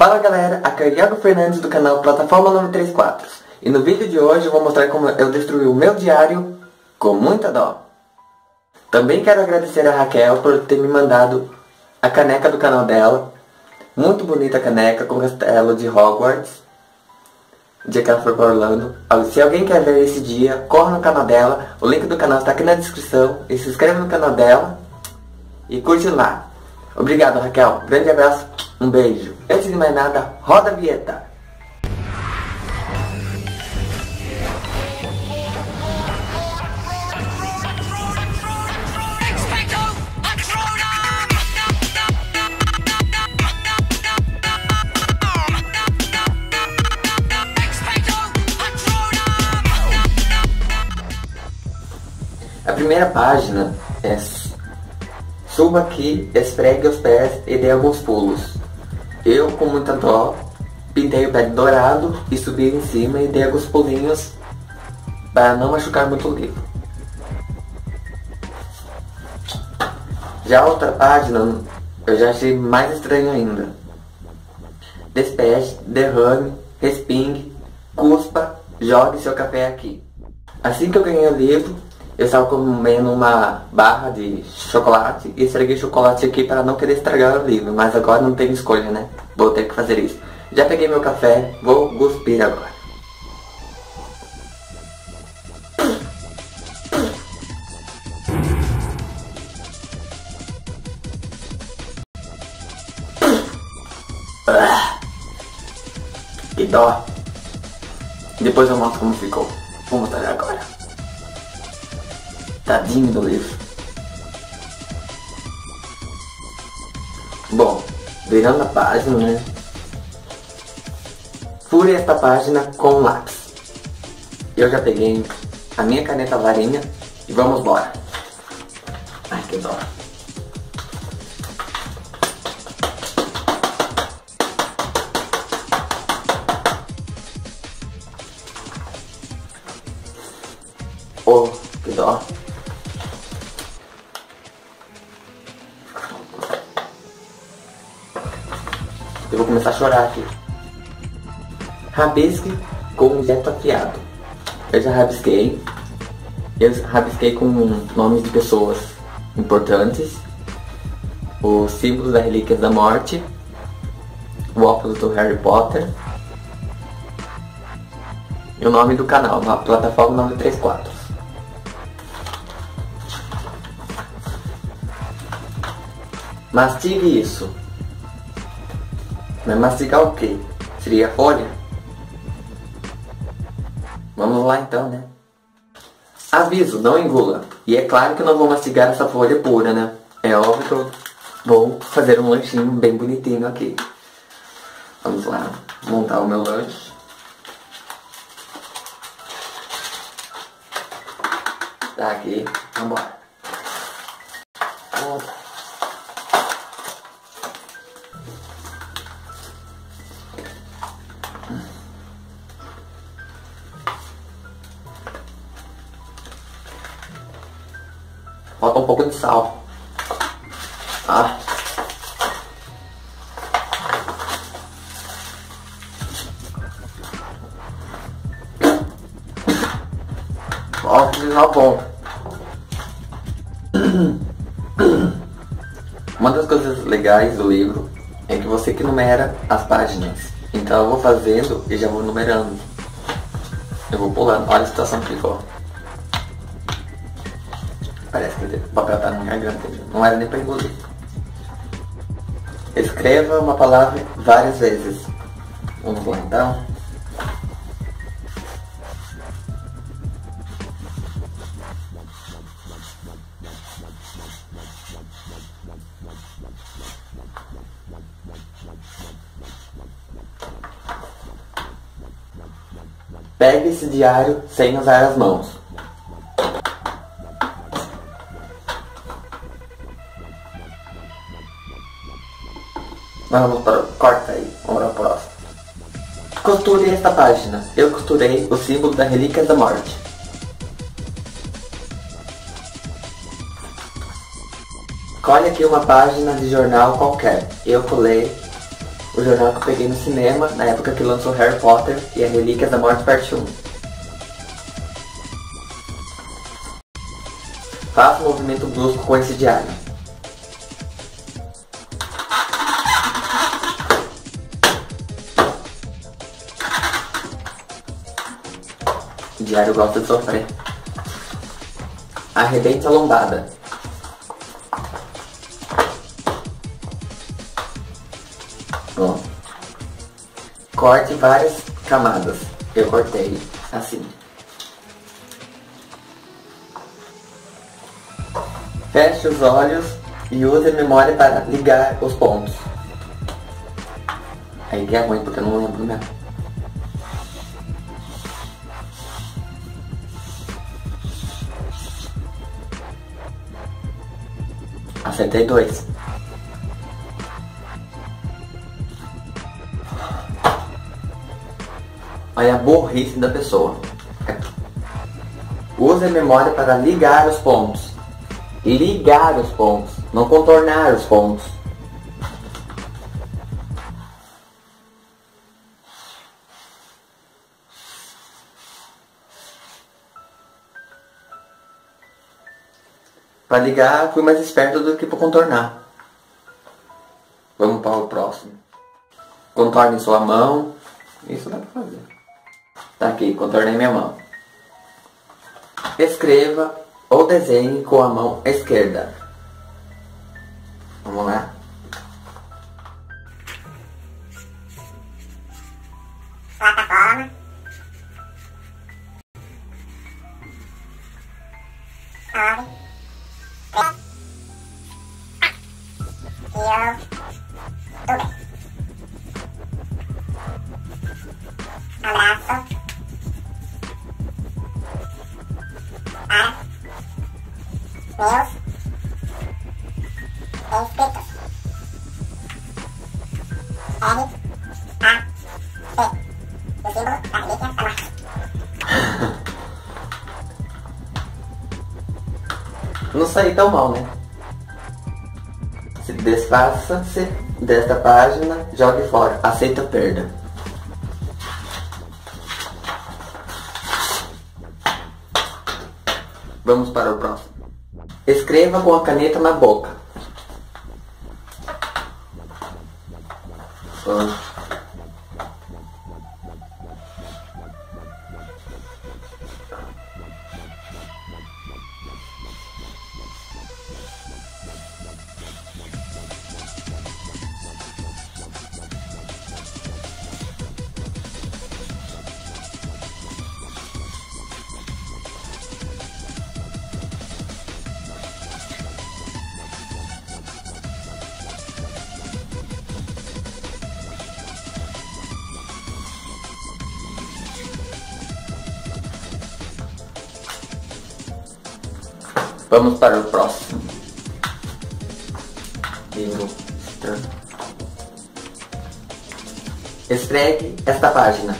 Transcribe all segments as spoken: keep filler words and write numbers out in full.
Fala galera, aqui é o Iago Fernandes do canal Plataforma nove três quatro. E no vídeo de hoje eu vou mostrar como eu destruí o meu diário com muita dó. Também quero agradecer a Raquel por ter me mandado a caneca do canal dela. Muito bonita a caneca com castelo de Hogwarts. O dia que ela foi para Orlando. Se alguém quer ver esse dia, corra no canal dela. O link do canal está aqui na descrição. E se inscreve no canal dela. E curte lá. Obrigado, Raquel. Grande abraço. Um beijo. Antes de mais nada, roda a vinheta. A primeira página é: suba aqui, esfregue os pés e dê alguns pulos. Eu, com muita dó, pintei o pé de dourado e subi em cima e dei alguns pulinhos para não machucar muito o livro. Já a outra página eu já achei mais estranho ainda. Despeje, derrame, respingue, cuspa, jogue seu café aqui. Assim que eu ganhei o livro, eu estava comendo uma barra de chocolate e esfreguei chocolate aqui para não querer estragar o livro, mas agora não tenho escolha, né? Vou ter que fazer isso. Já peguei meu café, vou cuspir agora. Ah, que dó. Depois eu mostro como ficou. Vou mostrar agora. Tadinho do livro. Bom, virando a página, né? Fure esta página com lápis. Eu já peguei a minha caneta varinha e vamos embora. Ai, que dó. Oh, que dó. Eu vou começar a chorar aqui. Rabisque com um objeto afiado. Eu já rabisquei. Eu rabisquei com nomes de pessoas importantes. O símbolo das Relíquias da Morte. O óculos do Harry Potter. E o nome do canal, a Plataforma nove três quatro. Mastigue isso. Mas mastigar o quê? Seria a folha? Vamos lá então, né? Aviso, não engula. E é claro que eu não vou mastigar essa folha pura, né? É óbvio que eu vou fazer um lanchinho bem bonitinho aqui. Vamos lá, montar o meu lanche. Tá aqui, vambora. Vamos. Falta um pouco de sal. Ah. Ó, que sal bom. Uma das coisas legais do livro é que você que numera as páginas. Então eu vou fazendo e já vou numerando. Eu vou pulando. Olha a situação que ficou. Parece que o papel tá na garganta, não era nem pra engolir. Escreva uma palavra várias vezes. Vamos lá então. Pegue esse diário sem usar as mãos. Vamos para o... Corta aí, vamos para o próximo. Costure esta página. Eu costurei o símbolo da Relíquia da Morte. Colhe aqui uma página de jornal qualquer. Eu colei o jornal que eu peguei no cinema, na época que lançou Harry Potter e as Relíquias da Morte parte um. Faça um movimento brusco com esse diário. O diário gosta de sofrer. Arrebente a lombada. Bom. Corte várias camadas. Eu cortei assim. Feche os olhos e use a memória para ligar os pontos. Aí é ruim porque eu não lembro mesmo. Acertei dois. Olha a burrice da pessoa. Use a memória para ligar os pontos. Ligar os pontos, não contornar os pontos. Para ligar, fui mais esperto do que para contornar. Vamos para o próximo. Contorne sua mão. Isso dá para fazer. Tá aqui, contornei minha mão. Escreva ou desenhe com a mão esquerda. Vamos lá. Plataforma. Nove. Três. E eu. Tudo bem. Abraço. Para. Meus inscritos. L A C. O símbolo da relíquia da morte. Não saí tão mal, né? Se desfaça-se desta página, jogue fora. Aceita a perda. Vamos para o próximo. Escreva com a caneta na boca. Vamos. Vamos para o próximo. Livro estranho. Esfregue esta página.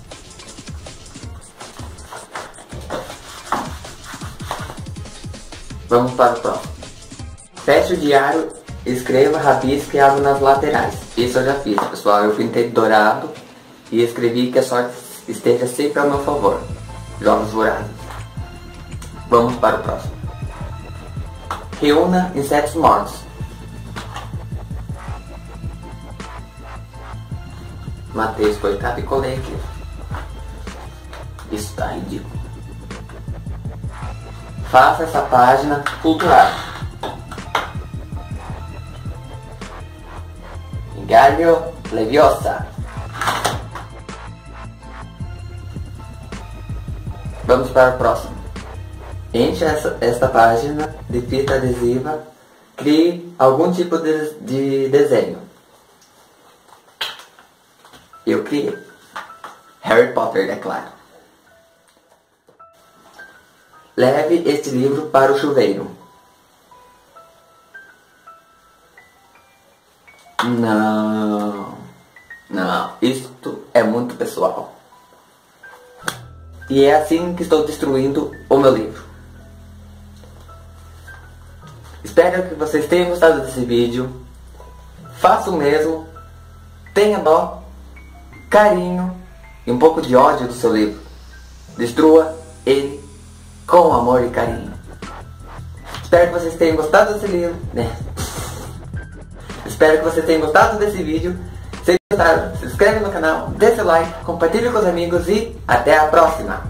Vamos para o próximo. Feche o diário, escreva, rabisque algo nas laterais. Isso eu já fiz, pessoal. Eu pintei dourado e escrevi que a sorte esteja sempre ao meu favor. Jogos vorazes. Vamos para o próximo. Reúna insetos mortos. Matei esse coitado e colei aqui. Isso tá ridículo. Faça essa página cultural. Galho Leviosa. Vamos para o próximo. Enche essa, esta página de fita adesiva. Crie algum tipo de, de desenho. Eu criei. Harry Potter, é claro. Leve este livro para o chuveiro. Não. Não. Isto é muito pessoal. E é assim que estou destruindo o meu livro. Espero que vocês tenham gostado desse vídeo. Faça o mesmo. tenha dó, carinho e um pouco de ódio do seu livro. Destrua ele com amor e carinho. Espero que vocês tenham gostado desse livro, né? Espero que vocês tenham gostado desse vídeo. Se gostaram, se inscreve no canal, deixa o like, compartilhe com os amigos e até a próxima!